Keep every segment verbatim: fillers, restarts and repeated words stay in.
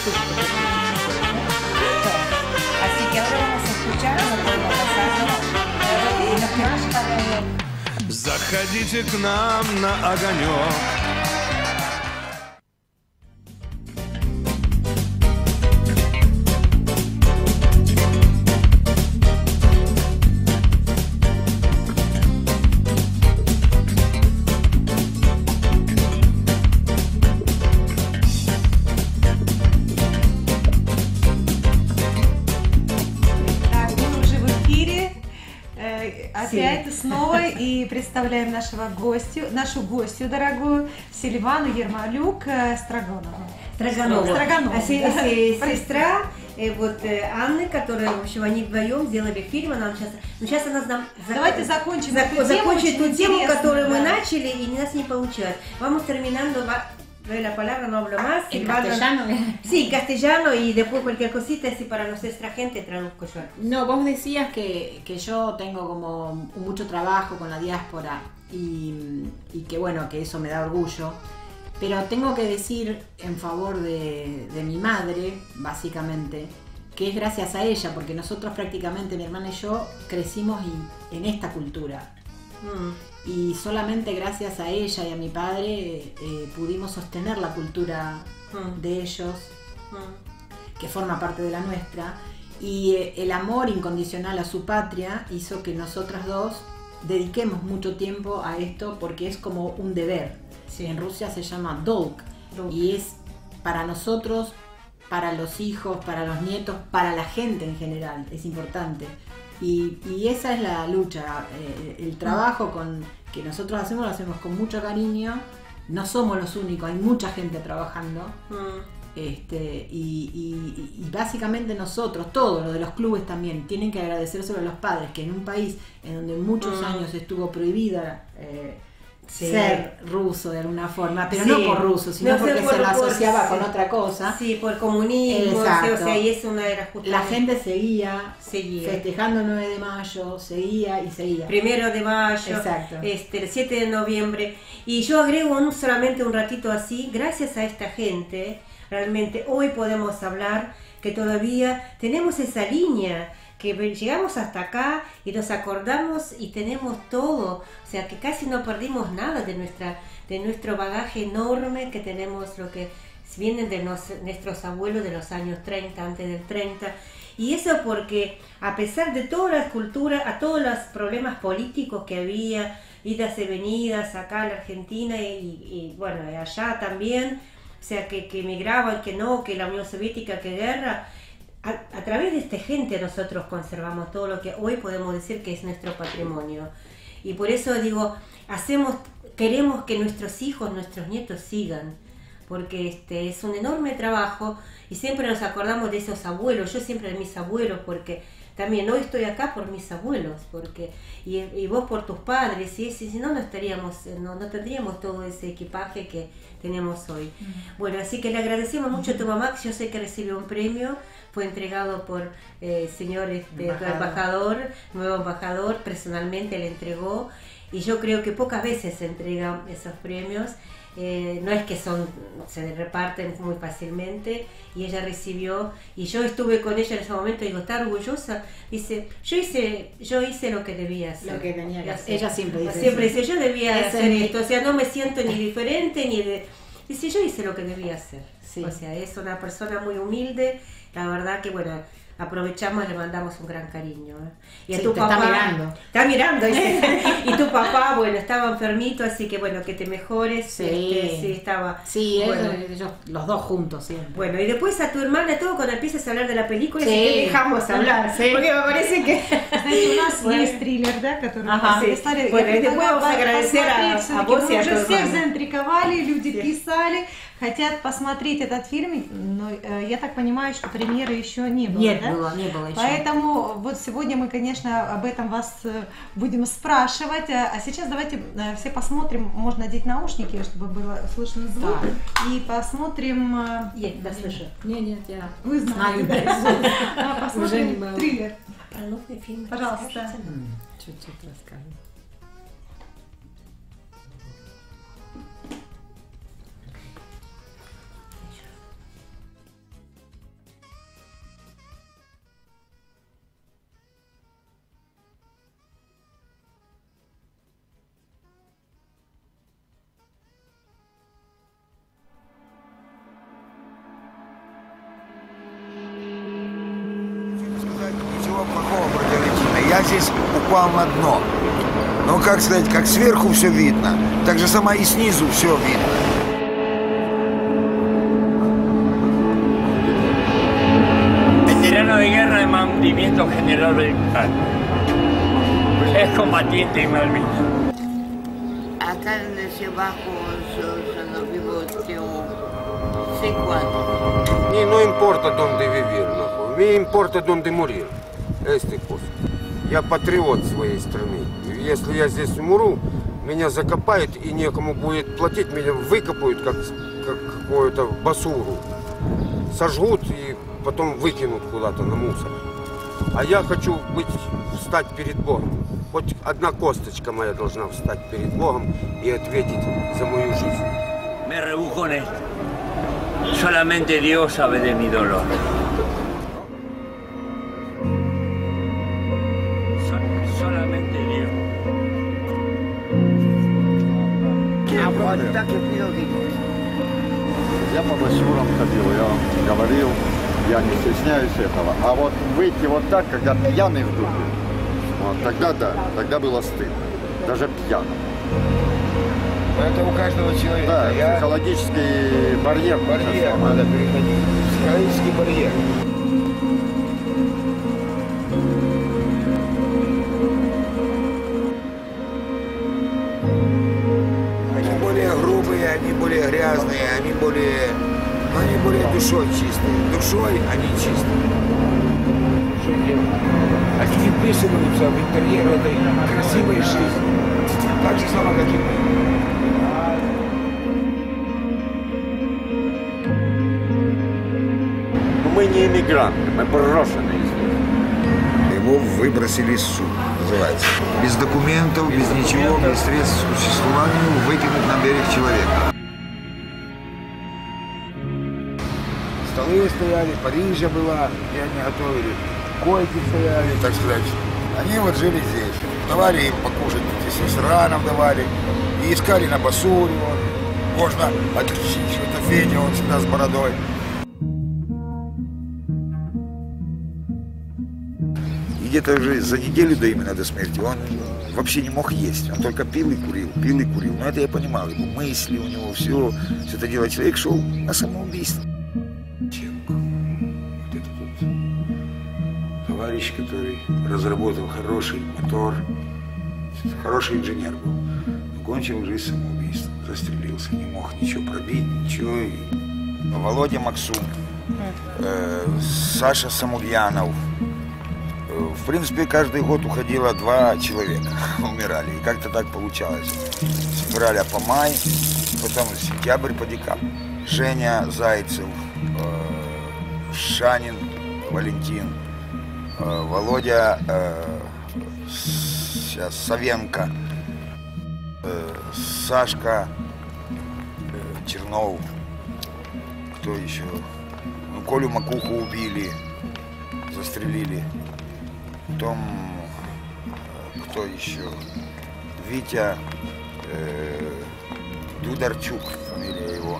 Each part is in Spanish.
тоже такой случай. Así que ahora vamos a escuchar, no podemos pasarlo. Заходите к нам на огонек. Опять снова и представляем нашего гостю, нашу гостью дорогую Сильвану Ермолюк Строганову. Строганова. Строганова. Сестра э, вот э, Анны, которая, в общем, они вдвоем сделали фильм, она сейчас, ну сейчас она нам Давайте закончим зак, эту закончит тему, ту тему, которую да. мы начали, и у нас не получилось. Vamos terminando, va, la palabra no hablo más. En castellano. Sí, castellano, y después cualquier cosita, si para nuestra gente traduzco yo. No, vos decías que, que yo tengo como mucho trabajo con la diáspora y, y que bueno, que eso me da orgullo. Pero tengo que decir en favor de, de mi madre, básicamente, que es gracias a ella, porque nosotros prácticamente, mi hermana y yo, crecimos y, en esta cultura. Mm. Y solamente gracias a ella y a mi padre eh, pudimos sostener la cultura mm. de ellos, mm. que forma parte de la nuestra. Y eh, el amor incondicional a su patria hizo que nosotras dos dediquemos mucho tiempo a esto porque es como un deber. Sí. En Rusia se llama dolg, dolg y es para nosotros, para los hijos, para los nietos, para la gente en general, es importante. Y, y esa es la lucha, eh, el trabajo con, que nosotros hacemos, lo hacemos con mucho cariño, no somos los únicos, hay mucha gente trabajando. Mm. Este, y, y, y básicamente nosotros, todos los de los clubes también, tienen que agradecérselo a los padres, que en un país en donde muchos mm. años estuvo prohibida eh, sí. ser ruso de alguna forma, pero sí. no por ruso, sino no porque se lo asociaba por, con sí. otra cosa. Sí, por comunismo, exacto. O sea, y es una de las justamente. La gente seguía, seguía festejando el nueve de mayo, seguía y seguía. Primero de mayo, exacto. Este, el siete de noviembre. Y yo agrego un, solamente un ratito así, gracias a esta gente, realmente hoy podemos hablar que todavía tenemos esa línea, que llegamos hasta acá y nos acordamos y tenemos todo, o sea que casi no perdimos nada de nuestra de nuestro bagaje enorme que tenemos, lo que vienen de nos, nuestros abuelos de los años treinta, antes del treinta, y eso porque a pesar de todas las culturas, a todos los problemas políticos que había, idas y venidas acá en la Argentina y, y bueno, allá también, o sea que, que emigraban, que no, que la Unión Soviética, que guerra. A, a través de esta gente nosotros conservamos todo lo que hoy podemos decir que es nuestro patrimonio. Y por eso digo, hacemos, queremos que nuestros hijos, nuestros nietos sigan, porque este es un enorme trabajo y siempre nos acordamos de esos abuelos. Yo siempre de mis abuelos, porque también hoy estoy acá por mis abuelos, porque y, y vos por tus padres, y si, si no, no estaríamos, no, no tendríamos todo ese equipaje que tenemos hoy. Mm. Bueno, así que le agradecemos mucho a tu mamá, que yo sé que recibió un premio, fue entregado por el eh, señor este, embajador. embajador, nuevo embajador, personalmente le entregó, y yo creo que pocas veces se entregan esos premios. Eh, no es que son se reparten muy fácilmente, y ella recibió, y yo estuve con ella en ese momento y digo, está orgullosa, dice, yo hice yo hice lo que debía hacer, lo que tenía que hacer. Ella siempre dice siempre dice, yo debía Ese hacer esto, o sea, no me siento ni diferente ni de, dice, yo hice lo que debía hacer, sí. O sea, es una persona muy humilde, la verdad que bueno, aprovechamos y le mandamos un gran cariño, ¿eh? Y a sí, tu te papá está mirando está mirando y tu papá, bueno, estaba enfermito, así que bueno, que te mejores. Sí, este, sí estaba sí, bueno. ellos, ellos los dos juntos siempre. Bueno, y después a tu hermana, todo cuando empiezas a hablar de la película, sí. si te dejamos hablar, sí. Porque me parece que у нас есть триллер, да, который ага, sí. Bueno, y después vamos a agradecer a, a vos y a tu hermana. Уже всех hermana. заинтриговали, люди sí. писали, хотят посмотреть этот фильм, но э, я так понимаю, что премьеры еще не было, Нет, да? было, не было еще. Поэтому вот сегодня мы, конечно, об этом вас э, будем спрашивать, а сейчас давайте э, все посмотрим, можно надеть наушники, чтобы было слышно звук, да. И посмотрим... Э, нет, да, слышу. Нет, нет, я Вы знаете, да? Посмотрим триллер. Пожалуйста. Чуть-чуть расскажу. упал на дно. Но, как сказать, как сверху все видно, так же самое и снизу все видно. Veterano de guerra de Mantenimiento General Belgrano. Es combatiente y mal visto. Acá en ese bajo nos vimos cinco años. Мне не importa donde vivir, нахуй. Мне importa donde morir. Este cosa. Я патриот своей страны. Если я здесь умру, меня закопают и некому будет платить, меня выкопают как, как какую-то басуру. Сожгут и потом выкинут куда-то на мусор. А я хочу быть, встать перед Богом. Хоть одна косточка моя должна встать перед Богом и ответить за мою жизнь. Me rebujo en esto. Solamente Dios sabe de mi dolor. Solamente Dios. Aguanta que pido Dios. Я по басюрам ходил, я вам говорил, я не стесняюсь этого. А вот выйти вот так, когда пьяный в дупе, вот тогда да, тогда было стыдно. Даже пьяным. Это у каждого человека. Да, я... психологический барьер. Барьер надо переходить. Психологический барьер. Они более грубые, они более грязные, они более... Они более душой чистые. Душой они чистые. Что делать? Они не вписываются в интерьер этой красивой жизни. Так же самое, как и мы. Мы не иммигранты, мы брошенные здесь. Его выбросили из суда, называется. Без документов, без ничего, без средств к существованию выкинуть на берег человека. Столы стояли, Парижа была, где они готовили, койки стояли, так сказать. Они вот жили здесь. Давали им покушать, с раном давали. И искали на басуре. Вот. Можно отличить, что это Федя, он всегда с бородой. И где-то уже за неделю до именно до смерти он вообще не мог есть. Он только пил и курил, пил и курил. Но это я понимал, его мысли, у него все, все это дело. Человек шел на самоубийство. Вот этот вот товарищ, который разработал хороший мотор, хороший инженер был, но кончил жизнь самоубийством, застрелился, не мог ничего пробить, ничего. И... Володя Максум, э, Саша Самульянов. В принципе, каждый год уходило два человека, умирали. И как-то так получалось. С февраля по май, потом сентябрь по декабрь. Женя Зайцев, э, Шанин Валентин, э, Володя э, сейчас Савенко, э, Сашка э, Чернов, кто еще? Ну, Колю Макуху убили, застрелили. Потом, кто еще? Витя э, Дударчук, фамилия его.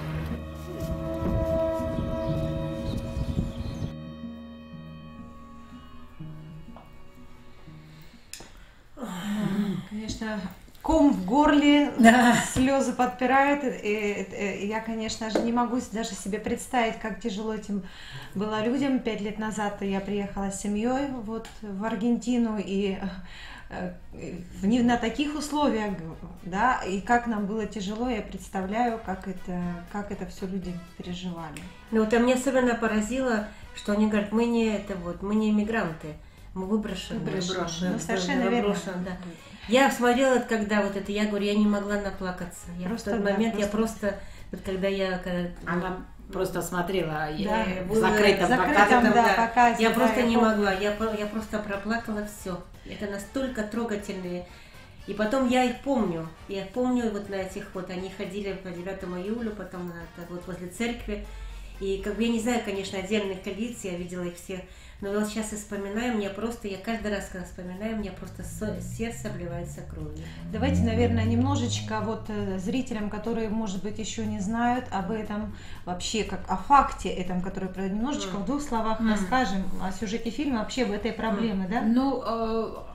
Конечно, ком в горле, Да. слезы подпирают. И, и, и я, конечно же, не могу даже себе представить, как тяжело этим было людям. Пять лет назад я приехала с семьей вот, в Аргентину, и э, не на таких условиях, да, и как нам было тяжело, я представляю, как это, как это все люди переживали. Ну вот, а меня особенно поразило, что они говорят, мы не это вот, мы не иммигранты, мы выброшены. Выброшены. Ну, совершенно верно. Выброшены, да. Я смотрела, когда вот это, я говорю, я не могла наплакаться. Я Просто, в тот да, момент, просто... я просто, вот когда я... Когда, Она просто смотрела Да, э, в было закрытом закрытом, показе. да, да. показе, Я да, просто я не помню. могла, я, про- я просто проплакала все. Это настолько трогательные. И потом я их помню. Я их помню вот на этих вот, они ходили по девятому июля, потом на, это вот возле церкви. И как бы я не знаю, конечно, отдельных лиц, я видела их всех. Но вот сейчас я вспоминаю, мне просто, я каждый раз, когда вспоминаю, у меня просто со- сердце обливается кровью. Давайте, наверное, немножечко вот э, зрителям, которые, может быть, еще не знают об этом, вообще как о факте этом, который немножечко Mm. в двух словах Mm. расскажем о сюжете фильма, вообще об этой проблеме, да? Ну, э,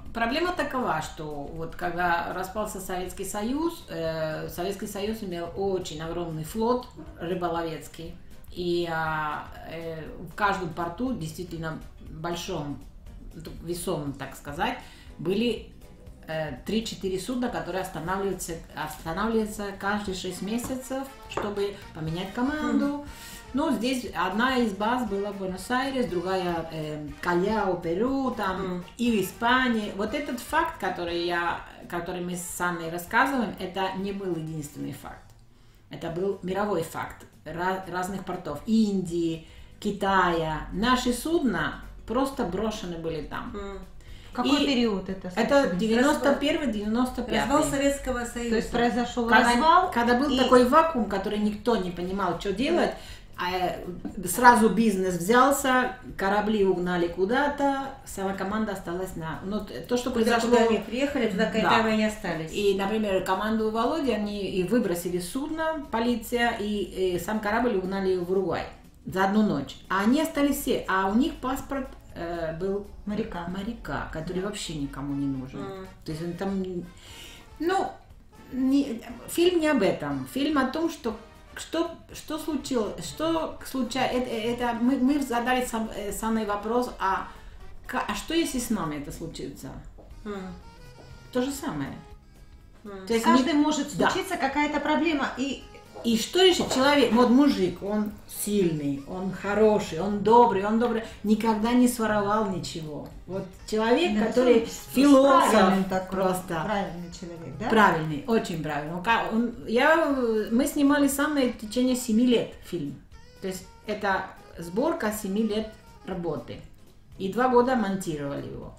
проблема такова, что вот когда распался Советский Союз, э, Советский Союз имел очень огромный флот рыболовецкий. И э, в каждом порту, действительно большом, весомом, так сказать, были э, три-четыре судна, которые останавливаются, останавливаются каждые шесть месяцев, чтобы поменять команду. Mm. Ну, здесь одна из баз была в Буэнос-Айрес, другая э, Кальяо, Перу, там, mm. и в Испании. Вот этот факт, который, я, который мы с Анной рассказываем, это не был единственный факт. Это был мировой факт разных портов. Индии, Китая. Наши судна просто брошены были там. Mm. Какой и период это? Это девяносто первый девяносто пятый. Развал Советского Союза. То есть произошел когда, развал. Когда был и... такой вакуум, который никто не понимал, что делать, а сразу бизнес взялся, корабли угнали куда-то, сама команда осталась на... Ну, то, что произошло... Туда они приехали, туда там да. и остались. И, например, команду Володи, они и выбросили судно, полиция, и, и сам корабль угнали в Уругвай за одну ночь. А они остались все, а у них паспорт э, был моряка, моряка, который да. вообще никому не нужен. Mm. То есть он там... Ну, не, фильм не об этом. Фильм о том, что Что, что случилось? Что случай? Это, это мы, мы задали сам, с Анной вопрос, а, а что если с нами это случится? Mm. То же самое. Mm. То есть каждый не... может случиться да. какая-то проблема и и что если человек, вот мужик, он сильный, он хороший, он добрый, он добрый, никогда не своровал ничего. Вот человек, да, который философ, такой, просто правильный человек, да? Правильный, очень правильный. Он, я, мы снимали с Анной в течение семи лет фильм. То есть это сборка семи лет работы. И два года монтировали его.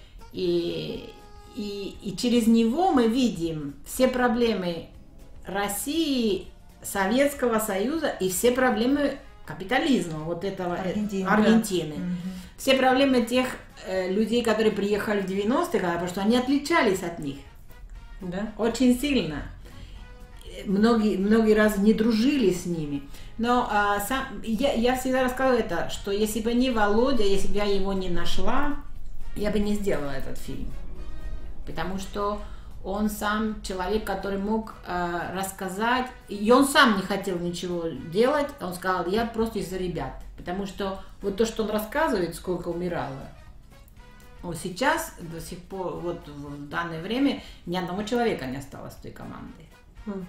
И, и, и через него мы видим все проблемы России, Советского Союза и все проблемы капитализма вот этого Аргентины. Аргентины. Да. Все проблемы тех э, людей, которые приехали в девяностые годы, потому что они отличались от них. Да? Очень сильно. Многие, многие раз не дружили с ними. Но а, сам, я, я всегда рассказываю это, что если бы не Володя, если бы я его не нашла, я бы не сделала этот фильм. Потому что он сам человек, который мог э, рассказать, и он сам не хотел ничего делать, он сказал, я просто из-за ребят, потому что вот то, что он рассказывает, сколько умирало, вот сейчас, до сих пор, вот в данное время, ни одного человека не осталось в той команде. Mm.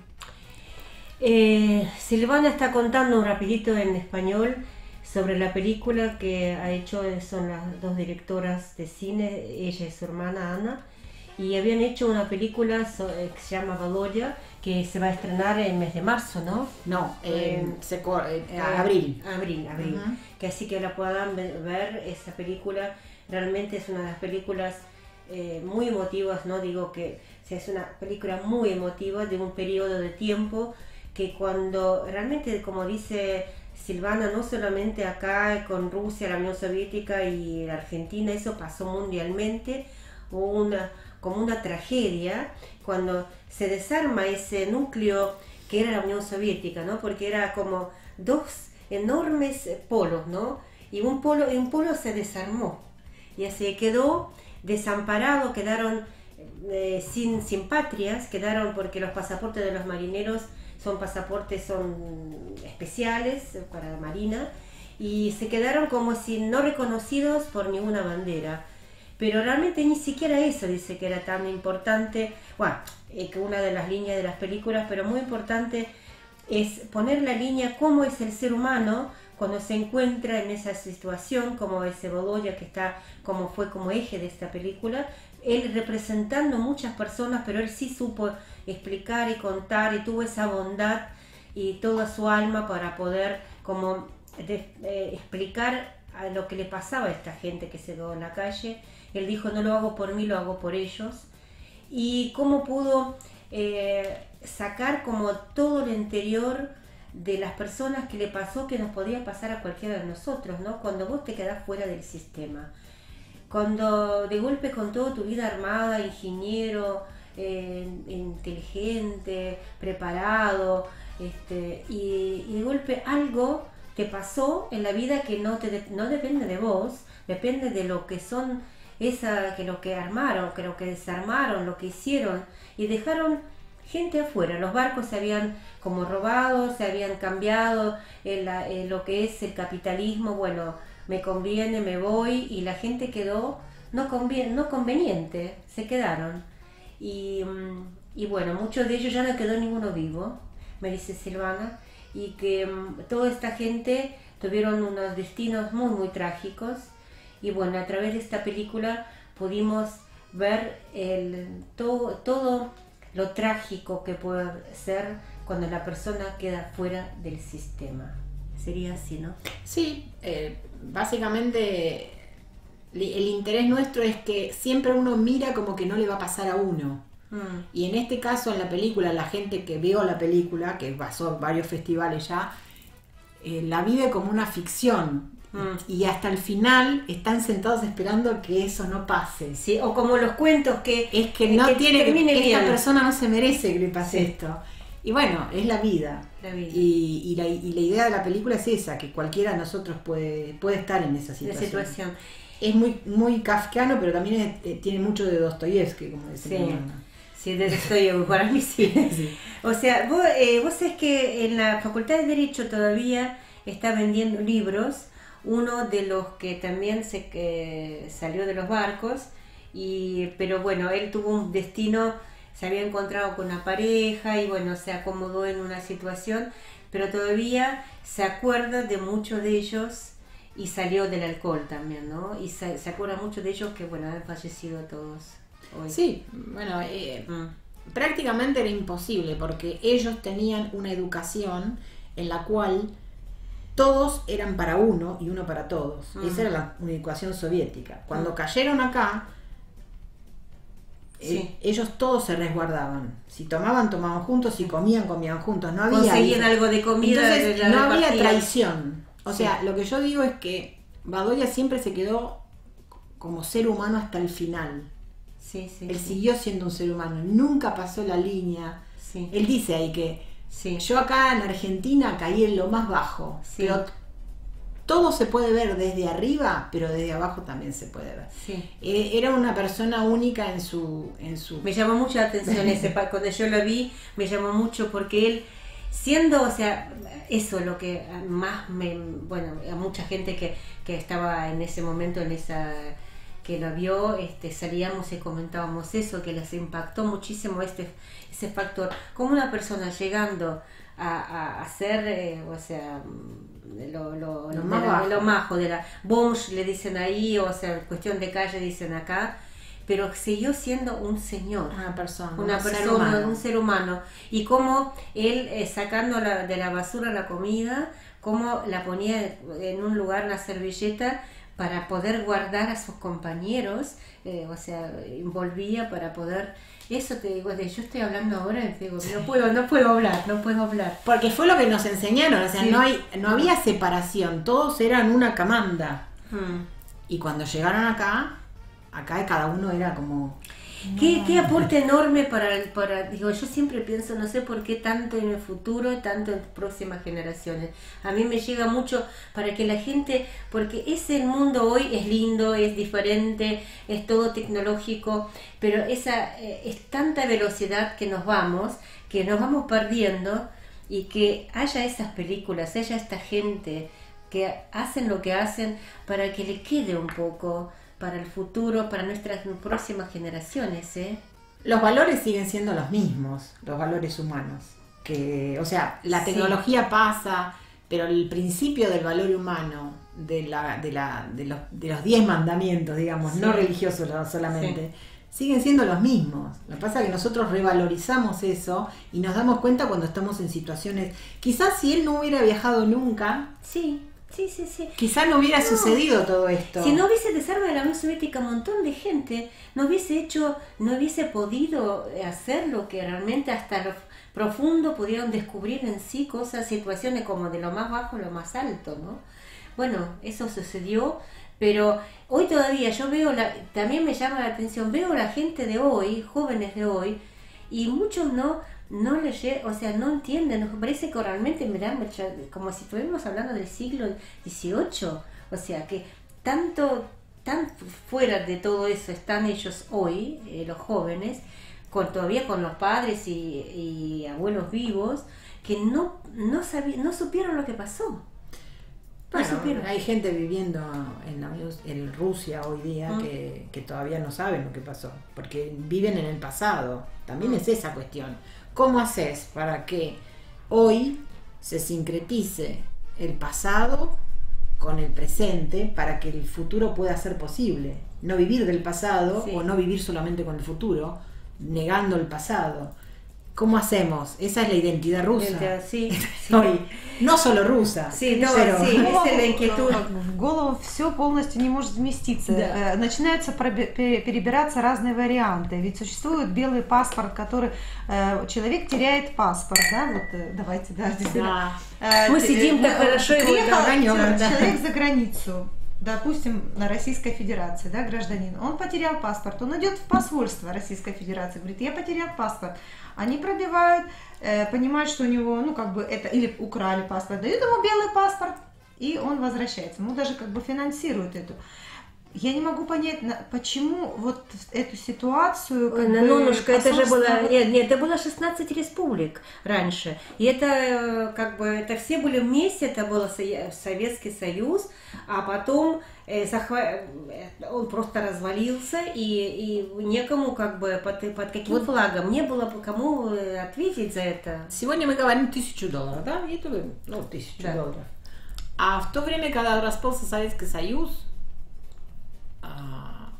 Eh, Silvana está contando un rapidito en español sobre la película que ha hecho, son las dos directoras de cine, ella y su hermana Ana. Y habían hecho una película so, eh, que se llama Valoya, que se va a estrenar en el mes de marzo, ¿no? No, en eh, eh, abril. Abril, abril. Uh-huh. Que así que la puedan ver, esa película realmente es una de las películas eh, muy emotivas, ¿no? Digo que o sea, es una película muy emotiva de un periodo de tiempo que cuando realmente, como dice Silvana, no solamente acá con Rusia, la Unión Soviética y la Argentina, eso pasó mundialmente, hubo una... como una tragedia cuando se desarma ese núcleo que era la Unión Soviética, ¿no? Porque era como dos enormes polos, ¿no? Y un polo, y un polo se desarmó y así quedó desamparado, quedaron eh, sin, sin patrias, quedaron porque los pasaportes de los marineros son pasaportes son especiales para la marina y se quedaron como si no reconocidos por ninguna bandera. Pero realmente ni siquiera eso dice que era tan importante, bueno, eh, que una de las líneas de las películas, pero muy importante es poner la línea cómo es el ser humano cuando se encuentra en esa situación, como ese Volodia que está, como fue como eje de esta película, él representando muchas personas, pero él sí supo explicar y contar y tuvo esa bondad y toda su alma para poder como de, eh, explicar a lo que le pasaba a esta gente que se quedó en la calle. Él dijo, no lo hago por mí, lo hago por ellos. Y cómo pudo eh, sacar como todo el interior de las personas que le pasó, que nos podía pasar a cualquiera de nosotros, ¿no? Cuando vos te quedás fuera del sistema. Cuando de golpe con toda tu vida armada, ingeniero, eh, inteligente, preparado, este, y, y de golpe algo te pasó en la vida que no, te, no depende de vos, depende de lo que son esa, que lo que armaron, que lo que desarmaron, lo que hicieron, y dejaron gente afuera. Los barcos se habían como robado, se habían cambiado en la, en lo que es el capitalismo. Bueno, me conviene, me voy, y la gente quedó no, convien, no conveniente, se quedaron. Y, y bueno, muchos de ellos ya no quedó ninguno vivo, me dice Silvana, y que um, toda esta gente tuvieron unos destinos muy muy trágicos. Y bueno, a través de esta película pudimos ver el, todo, todo lo trágico que puede ser cuando la persona queda fuera del sistema. Sería así, ¿no? Sí, eh, básicamente el interés nuestro es que siempre uno mira como que no le va a pasar a uno. Mm. Y en este caso, en la película, la gente que vio la película, que pasó varios festivales ya, eh, la vive como una ficción. Mm. Y hasta el final están sentados esperando que eso no pase. Sí, o como los cuentos que es que no que tiene que, que esta persona no se merece que le pase sí. esto. Y bueno, es la vida. La vida. Y, y, la, y la idea de la película es esa, que cualquiera de nosotros puede, puede estar en esa situación. situación. Es muy, muy kafkiano, pero también es, eh, tiene mucho de Dostoyevsky, como decía. Sí. Sí, de Dostoyevsky, para mí sí. sí. O sea, vos, eh, vos sabés que en la Facultad de Derecho todavía está vendiendo libros. Uno de los que también se que salió de los barcos, y pero bueno, él tuvo un destino, se había encontrado con una pareja y bueno, se acomodó en una situación, pero todavía se acuerda de muchos de ellos, y salió del alcohol también, ¿no? Y se, se acuerda mucho de ellos que bueno, han fallecido todos hoy. Sí, bueno, eh, mm. prácticamente era imposible, porque ellos tenían una educación en la cual todos eran para uno y uno para todos. Uh-huh. Esa era la educación soviética. Cuando uh-huh. cayeron acá, sí. eh, ellos todos se resguardaban. Si tomaban, tomaban juntos. Si comían, comían juntos. No había conseguían algo de comida. Entonces, de no había traición. O sí. sea, lo que yo digo es que Badoya siempre se quedó como ser humano hasta el final. Sí, sí, Él sí. siguió siendo un ser humano. Nunca pasó la línea. Sí. Él dice ahí que sí. yo acá en Argentina caí en lo más bajo, sí. pero todo se puede ver desde arriba, pero desde abajo también se puede ver. Sí. Eh, era una persona única en su, en su... Me llamó mucho la atención ese cuando yo lo vi, me llamó mucho porque él, siendo, o sea, eso lo que más me, bueno, a mucha gente que, que estaba en ese momento, en esa... que lo vio, este, salíamos y comentábamos eso, que les impactó muchísimo este ese factor, como una persona llegando a, a, a ser, eh, o sea, lo, lo, lo, de más la, bajo. lo majo, de la Bosch le dicen ahí, o sea, cuestión de calle dicen acá, pero siguió siendo un señor, una persona, una un persona, ser humano. un ser humano, y como él eh, sacando la, de la basura la comida, como la ponía en un lugar, una servilleta, para poder guardar a sus compañeros, eh, o sea, envolvía para poder, eso te digo, de yo estoy hablando ahora, te digo, no puedo, no puedo hablar, no puedo hablar. Porque fue lo que nos enseñaron, o sea, sí. no hay, no había separación, todos eran una camanda. Hmm. Y cuando llegaron acá, acá cada uno era como... ¿Qué, qué aporte enorme para, el, para, digo, yo siempre pienso, no sé por qué tanto en el futuro, tanto en próximas generaciones. A mí me llega mucho para que la gente, porque ese el mundo hoy es lindo, es diferente, es todo tecnológico, pero esa eh, es tanta velocidad que nos vamos, que nos vamos perdiendo, y que haya esas películas, haya esta gente que hacen lo que hacen para que le quede un poco para el futuro, para nuestras próximas generaciones, ¿eh? Los valores siguen siendo los mismos, los valores humanos. Que, o sea, la sí. tecnología pasa, pero el principio del valor humano, de la, de la, de los, de los diez mandamientos, digamos, sí. no religiosos solamente, sí. siguen siendo los mismos. Lo que pasa es que nosotros revalorizamos eso y nos damos cuenta cuando estamos en situaciones. Quizás si él no hubiera viajado nunca. Sí. Sí, sí, sí. Quizá no hubiera no. sucedido todo esto. Si no hubiese desarmado la Unión Soviética, un montón de gente no hubiese hecho, no hubiese podido hacer lo que realmente hasta lo profundo pudieron descubrir en sí cosas, situaciones como de lo más bajo a lo más alto, ¿no? Bueno, eso sucedió, pero hoy todavía yo veo, la, también me llama la atención, veo a la gente de hoy, jóvenes de hoy, y muchos no... no le llega, o sea, no entienden, nos parece que realmente me da como si estuviéramos hablando del siglo dieciocho, o sea, que tanto tan fuera de todo eso están ellos hoy, eh, los jóvenes, con, todavía con los padres y, y abuelos vivos, que no, no, sabi- no supieron lo que pasó. Bueno, hay gente viviendo en, la, en Rusia hoy día Mm. que, que todavía no saben lo que pasó, porque viven en el pasado. También Mm. es esa cuestión. ¿Cómo haces para que hoy se sincretice el pasado con el presente para que el futuro pueda ser posible? No vivir del pasado Sí. o no vivir solamente con el futuro, negando el pasado. ¿Cómo hacemos? Esa es la identidad rusa. Sí, sí. Hoy, no solo rusa. Sí, no, pero- sí, esa es la inquietud. В голову все полностью не может вместиться. Да. Э, Начинаются пробе- пе- перебираться разные варианты. Ведь существует белый паспорт, который э, человек теряет паспорт, да? Вот э, давайте, да, действительно. Да. Э, Мы те- сидим э, так хорошо, его приехал догонём, человек да. человек за границу, допустим, на Российской Федерации, да, гражданин, он потерял паспорт, он идет в посольство Российской Федерации, говорит, я потерял паспорт. Они пробивают, э, понимают, что у него, ну, как бы это, или украли паспорт, дают ему белый паспорт, и он возвращается. Ему даже как бы финансируют эту. Я не могу понять, на- почему вот эту ситуацию... Как Ой, бы, Нонушка, это же было, посольство- нет, нет, это было шестнадцать республик раньше, и это э, как бы, это все были вместе, это был Со- Советский Союз, а потом э, захва- э, он просто развалился, и, и некому как бы под, под каким Вот. флагом, не было кому э, ответить за это. Сегодня мы говорим тысячу долларов, да? И это, ну, тысячу Да. долларов. А в то время, когда распался Советский Союз, а,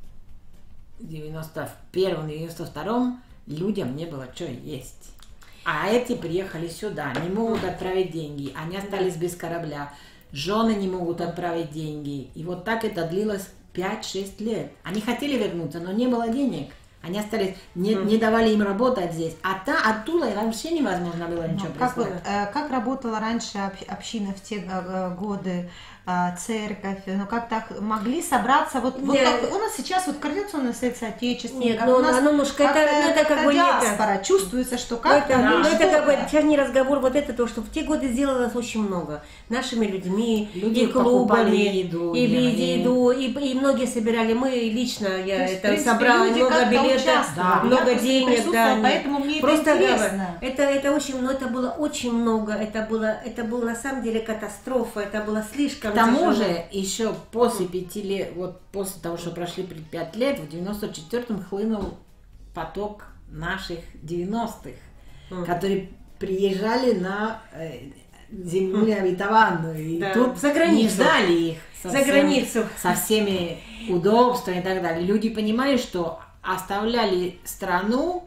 в девяносто первом — девяносто втором людям не было что есть. А эти приехали сюда, не могут отправить деньги, они остались без корабля, жены не могут отправить деньги. И вот так это длилось пять-шесть лет. Они хотели вернуться, но не было денег. Они остались, не, не давали им работать здесь. А та, оттуда вообще невозможно было ничего Ну, как, вот, прислать. э, как работала раньше об- община в те э, годы, э, церковь, ну как так могли собраться, вот, вот Нет. как у нас сейчас вот Координационный совет соотечественников, Нет, как ну, у нас оно, немножко, это- как-то- ну, это как как-то бы не это. диаспора, чувствуется, что Ну, как-то, это, ну, ну, это что-то. как бы сейчас не разговор, вот это то, что в те годы сделалось очень много. Нашими людьми, Люди и покупали клубами, еду, и ели. еду, и, и многие собирали. Мы лично, я То есть, в это принципе, собрала люди много как-то билетов, участвовали. много Я просто денег, да. присутствовала, нет. поэтому мне это Просто интересно. говорю, это, это очень, ну, это было очень много, это было, это было на самом деле катастрофа, это было слишком К тому тяжело. же, еще после пяти лет, вот после того, что прошли пять лет, в девяносто четвёртом хлынул поток наших девяностых, Мгм. которые приезжали на э, землю необетованную. И Да, тут за границу. не ждали их со За всем- границу. со всеми удобствами и так далее. Люди понимали, что оставляли страну,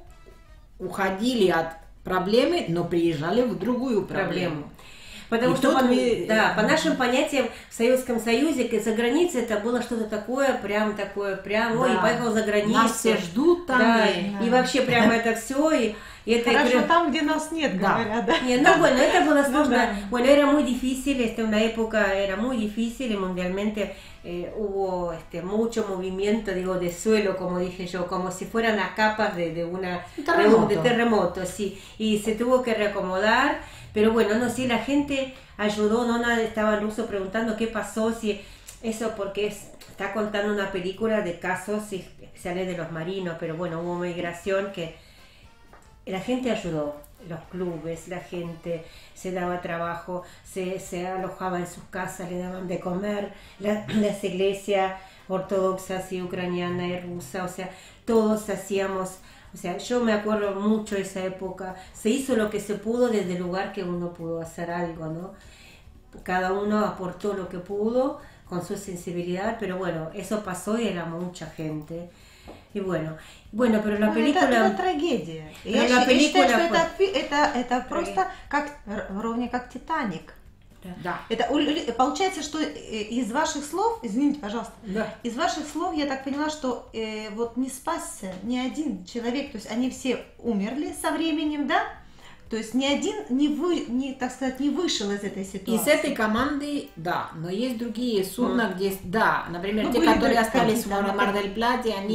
уходили от проблемы, но приезжали в другую проблему. проблему. Потому И что тут по, мы- да, по нашим понятиям в Советском Союзе к- за границей это было что-то такое, прям такое, прям, ой, Да. поехал за границу. Нас все ждут там. Да, и- и вообще прямо это все, и, и это Хорошо прям- там, где нас нет, Да. говорят, да. Нет, ну bueno, это было Ну сложно. да. Bueno, era muy difícil, este, una época era muy difícil y mundialmente eh, hubo este, mucho movimiento, digo, de suelo, como dije yo, como si fueran las capas de, de una Un terremoto. de terremoto, sí. Y se tuvo que reacomodar, pero bueno, no sé, la gente ayudó, no nada, estaba el ruso preguntando qué pasó, si eso porque es, está contando una película de casos especiales de los marinos, pero bueno, hubo migración que la gente ayudó, los clubes, la gente se daba trabajo, se, se alojaba en sus casas, le daban de comer, la- las iglesias ortodoxas y ucraniana y rusa, o sea, todos hacíamos, o sea, yo me acuerdo mucho de esa época, se hizo lo que se pudo desde el lugar que uno pudo hacer algo, ¿no? Cada uno aportó lo que pudo con su sensibilidad, pero bueno, eso pasó y era mucha gente. Y bueno, bueno, pero la Ну, película... это, это трагедия. Pero Я, la щи- я película считаю, что fue- это, фи- это, это просто как, р- ровно как Титаник. Да. Это у лю- получается, что э, из ваших слов, извините, пожалуйста, Да. из ваших слов я так поняла, что э, вот не спасся ни один человек, то есть они все умерли со временем, да? То есть ни один не вы, не, так сказать, не вышел из этой ситуации. Из этой команды, да, но есть другие судна, где, да, например, Ну, те, были которые какие-то, остались в да, Мар-дель-Плате, они Да.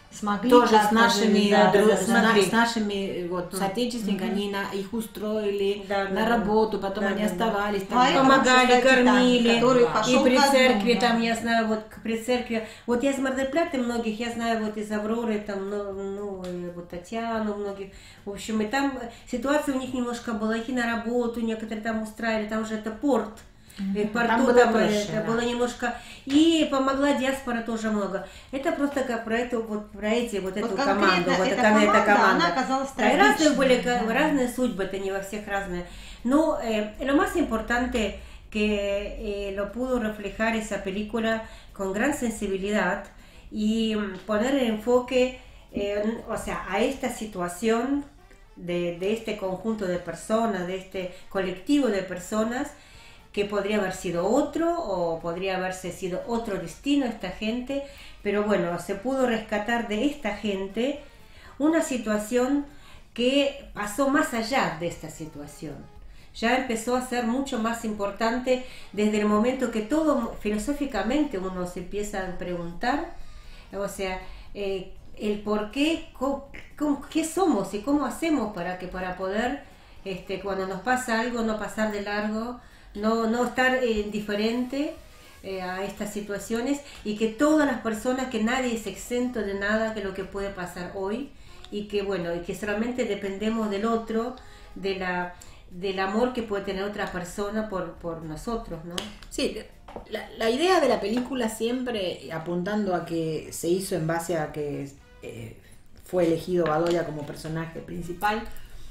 смогли тоже с как-то нашими, жить, да, дру- да, с, да, на- да. с нашими вот, соотечественниками, они на, их устроили Да, на да, работу, потом да, они да, да. оставались там. А это Помогали, вообще, кстати, кормили, который и пошел при ко дну, церкви, да. там, я знаю, вот к- при церкви, вот я из Мар-дель-Платы многих, я знаю вот из Авроры, там, ну, ну, и вот Татьяну многих, в общем, и там ситуация у них немножко была, идти на работу, некоторые там устраивали, там же это порт, и в порту Там было там, проще, это да. было немножко, и помогла диаспора тоже много. Это просто как про эту, вот про эти, вот, эту конкретно команду, вот эта эта команда, эта команда. она оказалась Да, и разные трагичной, были, да. разные судьбы, это не во всех разные. Но eh, lo más importante que eh, lo pudo reflejar esa película con gran sensibilidad y mm, poner el enfoque, eh, o sea, a esta situación de, de este conjunto de personas, de este colectivo de personas, que podría haber sido otro o podría haberse sido otro destino esta gente, pero bueno, se pudo rescatar de esta gente una situación que pasó más allá de esta situación. Ya empezó a ser mucho más importante desde el momento que todo filosóficamente uno se empieza a preguntar, o sea, eh, el por qué, co- cómo- qué somos y cómo hacemos para que para poder, este, cuando nos pasa algo, no pasar de largo, no, no estar eh, indiferente eh, a estas situaciones y que todas las personas, que nadie es exento de nada que lo que puede pasar hoy y que bueno, y que solamente dependemos del otro, de la del amor que puede tener otra persona por, por nosotros, ¿no? Sí, la, la idea de la película siempre apuntando a que se hizo en base a que eh, fue elegido Badoya como personaje principal,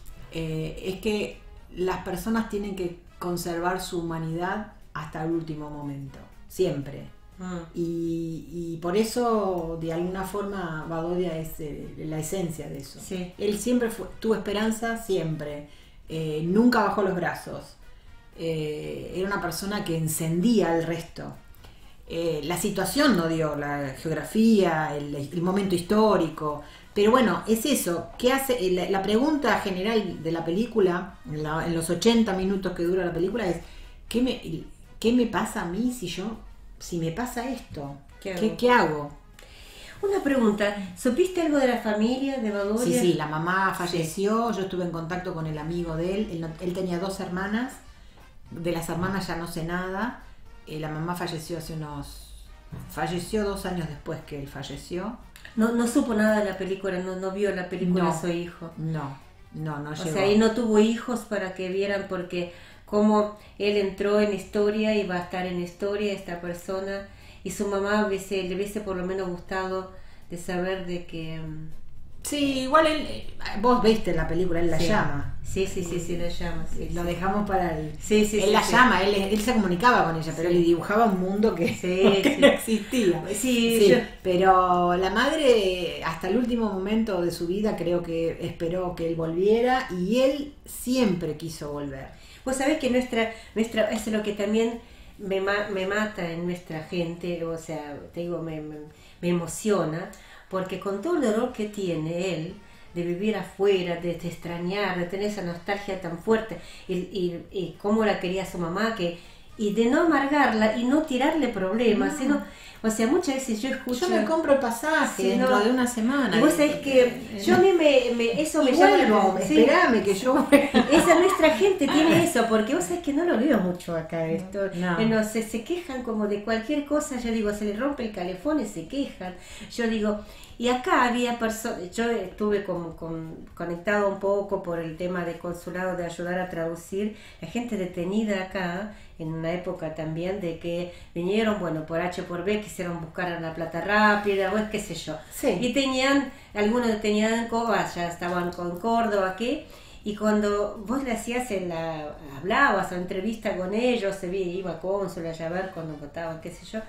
eh, es que las personas tienen que conservar su humanidad hasta el último momento, siempre. Mm. Y, y por eso, de alguna forma, Badoya es eh, la esencia de eso. Sí. Él siempre fue, tuvo esperanza, siempre. Eh, nunca bajó los brazos. Eh, era una persona que encendía al resto. Eh, la situación no dio, la geografía, el, el momento histórico. Pero bueno, es eso. ¿Qué hace? La, la pregunta general de la película, en, la- en los ochenta minutos que dura la película, es ¿qué me, qué me pasa a mí si yo, si me pasa esto? ¿Qué hago? ¿Qué, qué hago? Una pregunta, ¿supiste algo de la familia de Badoya? Sí, sí, la mamá falleció, yo estuve en contacto con el amigo de él, él, no- él tenía dos hermanas, de las hermanas ya no sé nada, eh, la mamá falleció hace unos, falleció dos años después que él falleció. No, no supo nada de la película, no, no vio la película No. Soy Hijo. No, no, no O llegó. sea, y no tuvo hijos para que vieran, porque como él entró en historia y va a estar en historia esta persona, y su mamá hubiese- le hubiese por lo menos gustado de saber de que... mm, Sí, igual él, eh, vos viste la película, él la sí. llama. Sí, sí, sí, sí, la llama. Sí, Lo sí. dejamos para él. Sí, sí, él sí, la sí. llama, él, él se comunicaba con ella, pero Sí. le dibujaba un mundo que, Sí, que sí. no existía. Sí, Sí, yo- pero la madre hasta el último momento de su vida creo que esperó que él volviera y él siempre quiso volver. Vos sabés que nuestra, nuestra, eso es lo que también me, ma- me mata en nuestra gente, o sea, te digo, me, me, me emociona, porque con todo el dolor que tiene él, de vivir afuera, de, de extrañar, de tener esa nostalgia tan fuerte, y, y, y cómo la quería su mamá, que y de no amargarla y no tirarle problemas, No. sino, o sea, muchas veces yo escucho... Yo me compro el pasaje Sí, dentro no. de una semana. Y vos sabés que yo a mí me, me- eso me Y llama vuelvo, la sí. esperame que yo Esa nuestra gente tiene eso, porque vos sabés que no lo veo mucho acá esto. No. Eh, no, se, se quejan como de cualquier cosa, yo digo, se le rompe el calefón y se quejan. Yo digo, y acá había personas, yo estuve como con, conectado un poco por el tema del consulado de ayudar a traducir, la gente detenida acá, en una época también de que vinieron, bueno, por H por B, quisieron buscar la plata rápida, o qué sé yo. Sí. Y tenían, algunos tenían en Córdoba, ya estaban con Córdoba, ¿qué? Y cuando vos le hacías en la, hablabas o entrevista con ellos, se veía, iba a cónsul a ver cuando votaban, qué sé yo,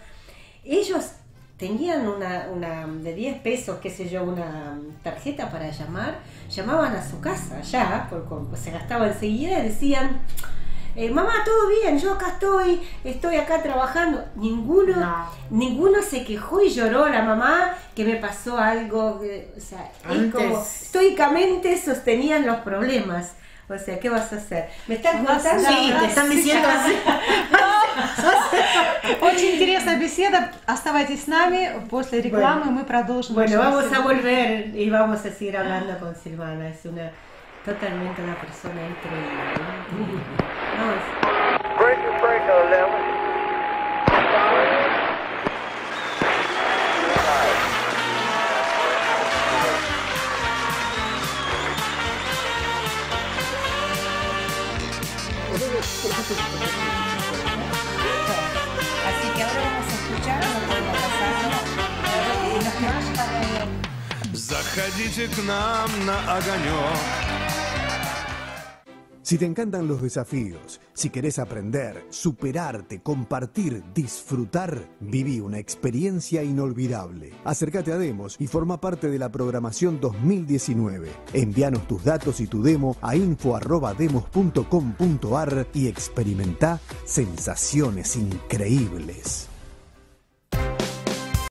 ellos tenían una, una de diez pesos, qué sé yo, una tarjeta para llamar, llamaban a su casa ya, porque se gastaba enseguida y decían, eh, mamá, todo bien, yo acá estoy, estoy acá trabajando. Ninguno, No. ninguno se quejó y lloró la mamá que me pasó algo, eh, o sea, es Antes- como estoicamente sostenían los problemas. O sea, ¿qué vas a hacer? ¿Me están Vas- contando? Sí, te están diciendo así. Очень интересная беседа. Оставайтесь с нами. После рекламы Bueno. мы продолжим. Bueno, нашу vamos a беседу. volver y vamos a seguir hablando con Silvana. Es una totalmente una persona increíble. increíble. Vamos. Breaker, breaker, eleven. Así que ahora vamos a escuchar, no podemos pasar. Y nos quedamos para el... Заходите к нам на огонек. Si te encantan los desafíos, si querés aprender, superarte, compartir, disfrutar, viví una experiencia inolvidable. Acércate a Demos y forma parte de la programación dos mil diecinueve. Envíanos tus datos y tu demo a info arroba demos punto com punto ar y experimenta sensaciones increíbles.